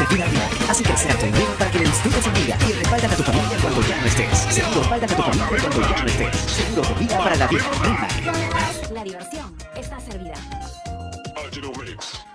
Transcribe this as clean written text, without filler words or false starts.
divertida vida. Haz crecer tu dinero para que le disfrutes en vida y respaldan a tu familia cuando ya no estés. Seguro respaldan a tu familia cuando ya no estés. Seguro de vida para la vida. La diversión está servida. Digital Remix.